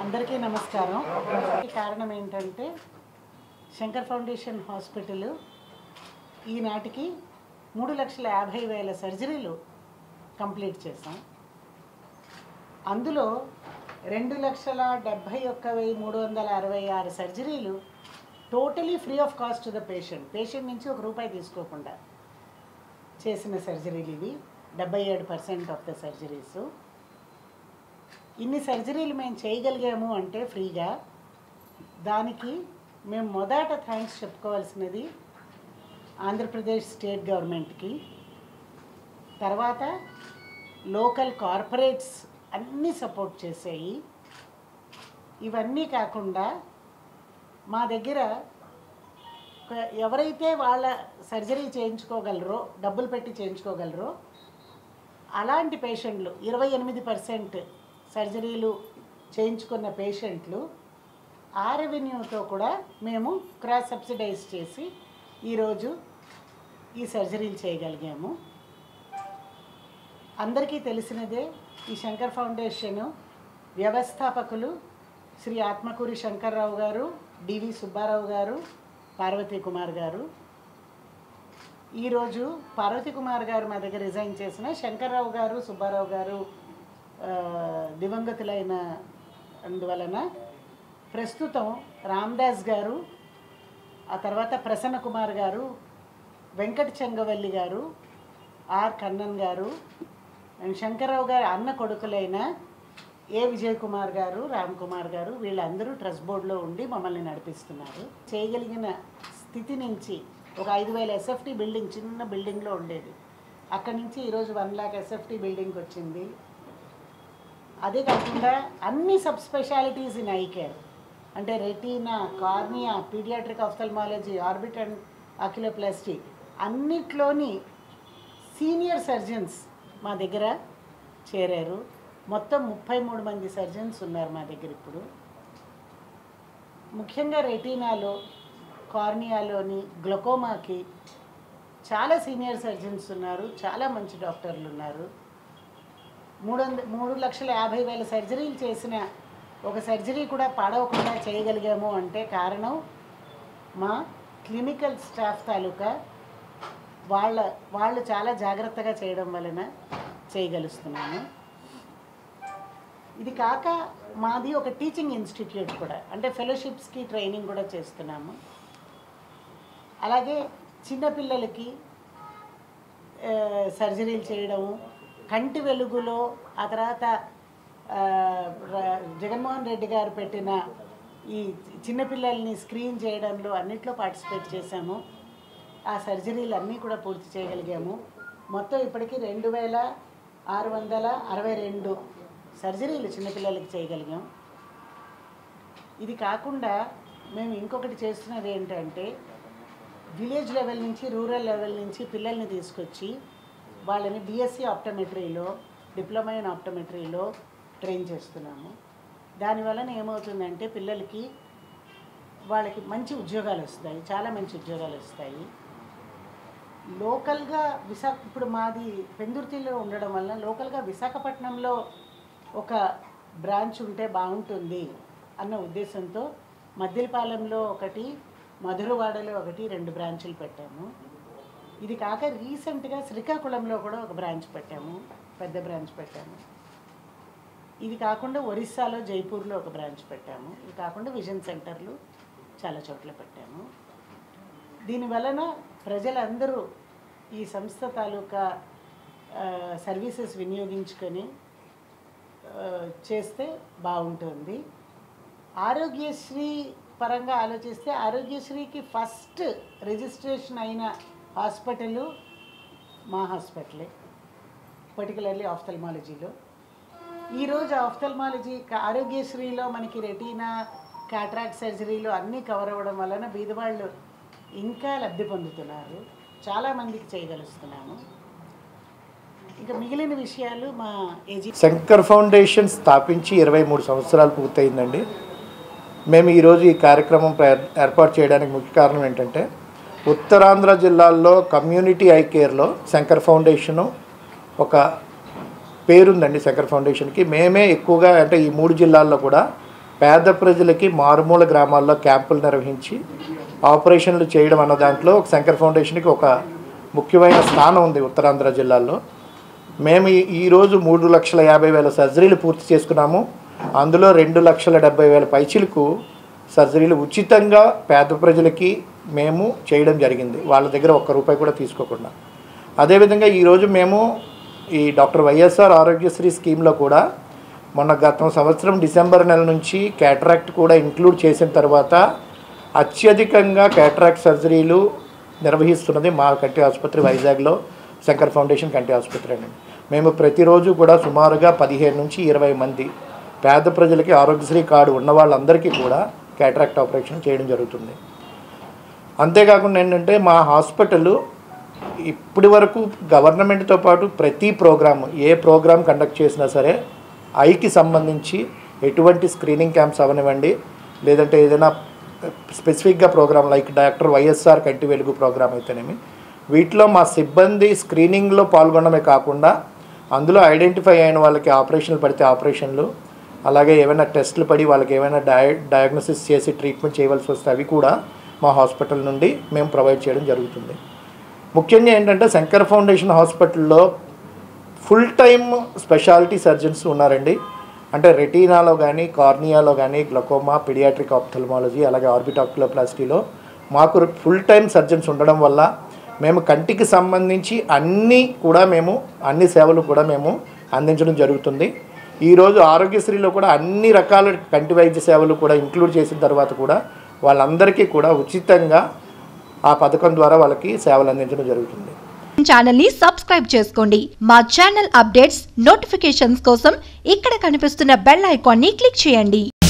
అందరికీ నమస్కారం. కారణం ఏంటంటే శంకర్ ఫౌండేషన్ హాస్పిటల్ ఈనాటికి 3,50,000 సర్జరీలు కంప్లీట్ చేసాం. అందులో 2,71,366 సర్జరీలు totally free of cost to the patient నుంచి ₹1 తీసుకోకుండా చేసిన సర్జరీలు ఇవి. 77% ఆఫ్ ద సర్జరీస్. ఇన్ని సర్జరీలు మేము చేయగలిగాము అంటే ఫ్రీగా. దానికి మేము మొదట థ్యాంక్స్ చెప్పుకోవాల్సినది ఆంధ్రప్రదేశ్ స్టేట్ గవర్నమెంట్కి, తర్వాత లోకల్ కార్పొరేట్స్ అన్నీ సపోర్ట్ చేసాయి. ఇవన్నీ కాకుండా మా దగ్గర ఎవరైతే వాళ్ళ సర్జరీ చేయించుకోగలరో, డబ్బులు పెట్టి చేయించుకోగలరో అలాంటి పేషెంట్లు 28% సర్జరీలు చేయించుకున్న పేషెంట్లు ఆ రెవెన్యూతో కూడా మేము క్రాస్ సబ్సిడైజ్ చేసి ఈరోజు ఈ సర్జరీలు చేయగలిగాము. అందరికీ తెలిసినదే, ఈ శంకర్ ఫౌండేషన్ వ్యవస్థాపకులు శ్రీ ఆత్మకూరి శంకర్రావు గారు, డివి సుబ్బారావు గారు, పార్వతీ కుమార్ గారు. ఈరోజు పార్వతీ కుమార్ గారు మా దగ్గర రిజైన్ చేసిన, శంకర్రావు గారు, సుబ్బారావు గారు దివంగతులైన అందువలన ప్రస్తుతం రామ్దాస్ గారు, ఆ తర్వాత ప్రసన్న కుమార్ గారు, వెంకట చెంగవల్లి గారు, ఆర్ కన్నన్ గారు అండ్ శంకర్రావు గారు అన్న కొడుకులైన ఏ విజయ్ కుమార్ గారు, రామ్ కుమార్ గారు, వీళ్ళందరూ ట్రస్ట్ బోర్డులో ఉండి మమ్మల్ని నడిపిస్తున్నారు. చేయగలిగిన స్థితి నుంచి ఒక 5,000 SFT బిల్డింగ్, చిన్న బిల్డింగ్లో ఉండేది, అక్కడి నుంచి ఈరోజు 1 lakh SFT బిల్డింగ్కి వచ్చింది. అదే కాకుండా అన్ని sub specialities in eye care, అంటే retina, cornea, paediatric ophthalmology, orbit and oculoplasty అన్నిట్లోని సీనియర్ సర్జన్స్ మా దగ్గర చేరారు. మొత్తం 33 మంది సర్జన్స్ ఉన్నారు మా దగ్గర ఇప్పుడు. ముఖ్యంగా రెటీనాలో, కార్నియాలోని, గ్లకోమాకి చాలా సీనియర్ సర్జన్స్ ఉన్నారు, చాలా మంచి డాక్టర్లు ఉన్నారు. 3,50,000 సర్జరీలు చేసిన ఒక సర్జరీ కూడా పాడవకుండా చేయగలిగాము అంటే కారణం మా క్లినికల్ స్టాఫ్ తాలూకా వాళ్ళు చాలా జాగ్రత్తగా చేయడం వలన చేయగలుస్తున్నాము. ఇది కాక మాది ఒక టీచింగ్ ఇన్స్టిట్యూట్ కూడా, అంటే ఫెలోషిప్స్కి ట్రైనింగ్ కూడా చేస్తున్నాము. అలాగే చిన్నపిల్లలకి సర్జరీలు చేయడము, కంటి వెలుగులో, ఆ తర్వాత జగన్మోహన్ రెడ్డి గారు పెట్టిన ఈ చిన్నపిల్లల్ని స్క్రీన్ చేయడంలో అన్నిట్లో పార్టిసిపేట్ చేశాము. ఆ సర్జరీలు అన్నీ కూడా పూర్తి చేయగలిగాము. మొత్తం ఇప్పటికీ 2,662 సర్జరీలు చిన్నపిల్లలకి చేయగలిగాం. ఇది కాకుండా మేము ఇంకొకటి చేస్తున్నది ఏంటంటే, విలేజ్ లెవెల్ నుంచి, రూరల్ లెవెల్ నుంచి పిల్లల్ని తీసుకొచ్చి వాళ్ళని BSc ఆప్టోమెట్రీలో, డిప్లొమా ఇన్ ఆప్టోమెట్రీలో ట్రైన్ చేస్తున్నాము. దానివలన ఏమవుతుందంటే పిల్లలకి, వాళ్ళకి మంచి ఉద్యోగాలు వస్తాయి, చాలా మంచి ఉద్యోగాలు వస్తాయి. లోకల్గా ఇప్పుడు మాది పెందుర్తిలో ఉండడం వల్ల లోకల్గా విశాఖపట్నంలో ఒక బ్రాంచ్ ఉంటే బాగుంటుంది అన్న ఉద్దేశంతో మద్దిలపాలెంలో ఒకటి, మధురవాడలో ఒకటి, 2 బ్రాంచులు పెట్టాము. ఇది కాక రీసెంట్గా శ్రీకాకుళంలో కూడా ఒక బ్రాంచ్ పెట్టాము, పెద్ద బ్రాంచ్ పెట్టాము. ఇది కాకుండా ఒరిస్సాలో, జైపూర్లో ఒక బ్రాంచ్ పెట్టాము. ఇది కాకుండా విజన్ సెంటర్లు చాలా చోట్ల పెట్టాము. దీనివలన ప్రజలందరూ ఈ సంస్థ తాలూకా సర్వీసెస్ వినియోగించుకొని చేస్తే బాగుంటుంది. ఆరోగ్యశ్రీ పరంగా ఆలోచిస్తే ఆరోగ్యశ్రీకి ఫస్ట్ రిజిస్ట్రేషన్ అయిన హాస్పిటల్ మా హాస్పిటలే, పర్టికులర్లీ ఆఫ్థల్మాలజీలో. ఈరోజు ఆఫ్థల్మాలజీ ఆరోగ్యశ్రీలో మనకి రెటీనా, క్యాట్రాక్ట్ సర్జరీలు అన్నీ కవర్ అవ్వడం వలన బీదవాళ్ళు ఇంకా లబ్ధి పొందుతున్నారు, చాలామందికి చేయగలుస్తున్నాము. ఇంకా మిగిలిన విషయాలు మా శంకర్ ఫౌండేషన్ స్థాపించి 23 సంవత్సరాలు పూర్తయిందండి. మేము ఈరోజు ఈ కార్యక్రమం ఏర్పాటు చేయడానికి ముఖ్య కారణం ఏంటంటే, ఉత్తరాంధ్ర జిల్లాల్లో కమ్యూనిటీ ఐ కేర్లో శంకర్ ఫౌండేషను ఒక పేరుందండి. శంకర్ ఫౌండేషన్కి మేమే ఎక్కువగా, అంటే ఈ 3 జిల్లాల్లో కూడా పేద ప్రజలకి మారుమూల గ్రామాల్లో క్యాంపులు నిర్వహించి ఆపరేషన్లు చేయడం అన్న దాంట్లో శంకర్ ఫౌండేషన్కి ఒక ముఖ్యమైన స్థానం ఉంది ఉత్తరాంధ్ర జిల్లాలో. మేము ఈరోజు 3,50,000 సర్జరీలు పూర్తి చేసుకున్నాము. అందులో 2,70,000 పైచిలకు సర్జరీలు ఉచితంగా పేద ప్రజలకి మేము చేయడం జరిగింది, వాళ్ళ దగ్గర ₹1 కూడా తీసుకోకుండా. అదేవిధంగా ఈరోజు మేము ఈ డాక్టర్ వైఎస్ఆర్ ఆరోగ్యశ్రీ స్కీమ్లో కూడా గత సంవత్సరం డిసెంబర్ నెల నుంచి క్యాటరాక్ట్ కూడా ఇంక్లూడ్ చేసిన తర్వాత అత్యధికంగా క్యాటరాక్ట్ సర్జరీలు నిర్వహిస్తున్నది మా కంటి ఆసుపత్రి వైజాగ్లో శంకర్ ఫౌండేషన్ కంటి ఆసుపత్రి అండి. మేము ప్రతిరోజు కూడా సుమారుగా 15 నుంచి 20 మంది పేద ప్రజలకి ఆరోగ్యశ్రీ కార్డు ఉన్న వాళ్ళందరికీ కూడా క్యాటరాక్ట్ ఆపరేషన్ చేయడం జరుగుతుంది. అంతేకాకుండా ఏంటంటే మా హాస్పిటల్ ఇప్పటి వరకు గవర్నమెంట్తో పాటు ప్రతి ప్రోగ్రామ్ ఏ ప్రోగ్రామ్ కండక్ట్ చేసినా సరే ఐకి సంబంధించి ఎటువంటి స్క్రీనింగ్ క్యాంప్స్ అవనివ్వండి, లేదంటే ఏదైనా స్పెసిఫిక్గా ప్రోగ్రామ్ లైక్ డాక్టర్ వైఎస్ఆర్ కంటి వెలుగు ప్రోగ్రామ్ అయితేనేమి, వీటిలో మా సిబ్బంది స్క్రీనింగ్లో పాల్గొనడమే కాకుండా అందులో ఐడెంటిఫై అయిన వాళ్ళకి ఆపరేషన్లు పడితే ఆపరేషన్లు, అలాగే ఏమైనా టెస్టులు పడి వాళ్ళకి ఏమైనా డయాగ్నోసిస్ చేసి ట్రీట్మెంట్ చేయవలసి వస్తే అవి కూడా మా హాస్పిటల్ నుండి మేము ప్రొవైడ్ చేయడం జరుగుతుంది. ముఖ్యంగా ఏంటంటే శంకర్ ఫౌండేషన్ హాస్పిటల్లో ఫుల్ టైమ్ స్పెషాలిటీ సర్జన్స్ ఉన్నారండి. అంటే రెటీనాలో కానీ, కార్నియాలో కానీ, గ్లకోమా, పిడియాట్రిక్ ఆప్థల్మాలజీ, అలాగే ఆర్బిటాక్యులోప్లాస్టీలో మాకు ఫుల్ టైమ్ సర్జన్స్ ఉండడం వల్ల మేము కంటికి సంబంధించి అన్ని సేవలు కూడా మేము అందించడం జరుగుతుంది. ఈరోజు ఆరోగ్యశ్రీలో కూడా అన్ని రకాల కంటి వైద్య సేవలు కూడా ఇంక్లూడ్ చేసిన తర్వాత కూడా వాళ్ళందరికీ కూడా ఉచితంగా ఆ పథకం ద్వారా వాళ్ళకి సేవలు అందించడం జరుగుతుంది. ఛానల్ ని సబ్స్క్రైబ్ చేసుకోండి. మా ఛానల్ అప్డేట్స్ నోటిఫికేషన్స్ కోసం ఇక్కడ కనిపిస్తున్న బెల్ ఐకాన్ ని క్లిక్ చేయండి.